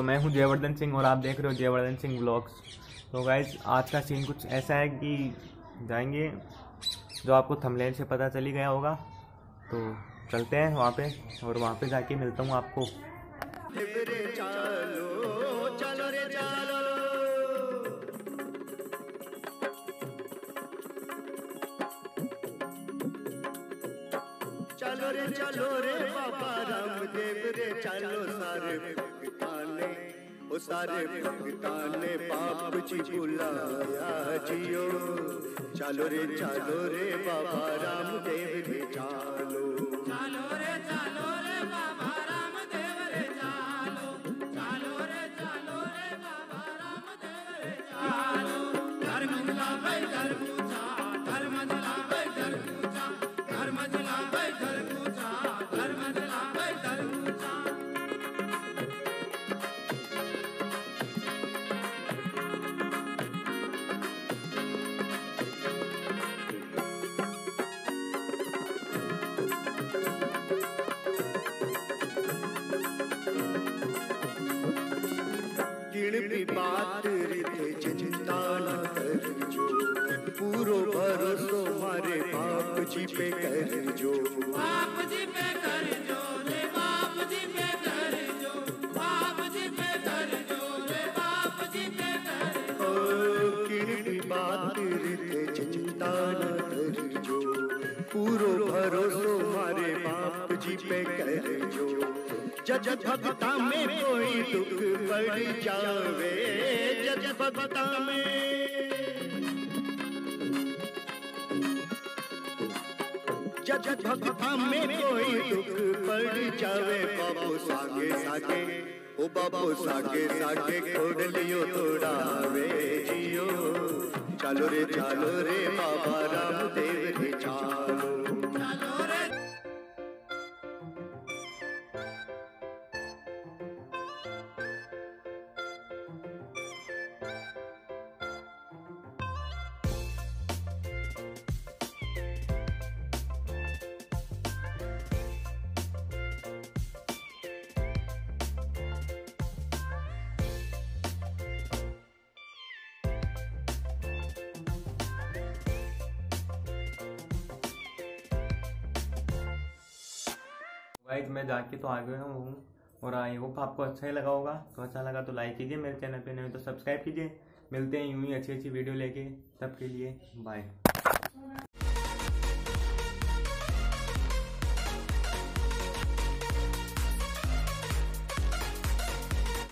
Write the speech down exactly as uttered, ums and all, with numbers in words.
मैं हूं जयवर्धन सिंह और आप देख रहे हो जयवर्धन सिंह व्लॉग्स। तो गाइज आज का सीन कुछ ऐसा है कि जाएंगे, जो आपको थंबनेल से पता चल ही गया होगा। तो चलते हैं वहाँ पे और वहाँ पे जाके मिलता हूँ आपको। चलो रे चलो रे बाबा रामदेव रे चलो सारे भक्ताने ओ सारे भक्ताने बाप जी बुलाया जियो। चलो रे चलो रे बाबा रामदेव रे चलो। चलो रे चलो रे बाबा रामदेव रे चलो। चलो रे चलो रे बाबा रामदेव रे चलो। धर्म जला भाई धर्म ऊंचा, धर्म जला भाई धर्म ऊंचा, धर्म जला भाई धर्म ऊंचा, धर्म जला भाई धर्म ऊंचा। किणपी बात रीते चिंता न करजो, पूरो भरोसो मारे बाप जी पे करजो। बाप जी पे करजो रे बाप जी पे करजो, बाप जी पे करजो रे बाप जी पे करजो। ओ किणपी बात रीते चिंता न करजो, पूरो भरोसो मारे बाप जी पे करजो। जज भक्ता में कोई दुख पड़ जावे, जज भक्ता में जज भक्ता में कोई दुख पड़ जावे। बाबू सागे सागे ओ बाबू सागे सागे खोड़ लियो तोड़ावे जियो। चलो रे चलो रे बाबा रामदेव रे चलो। चलो रे गाइज मैं जाके तो आ गया हूँ और आई होप आपको अच्छा ही लगा होगा। तो अच्छा लगा तो लाइक कीजिए, मेरे चैनल पे नहीं तो सब्सक्राइब कीजिए। मिलते हैं यूं ही अच्छी अच्छी वीडियो लेके, तब के लिए बाय।